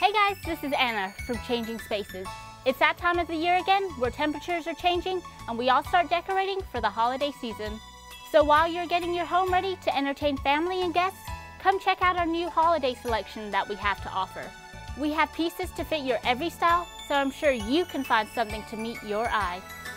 Hey guys, this is Anna from Changing Spaces. It's that time of the year again where temperatures are changing and we all start decorating for the holiday season. So while you're getting your home ready to entertain family and guests, come check out our new holiday selection that we have to offer. We have pieces to fit your every style, so I'm sure you can find something to meet your eye.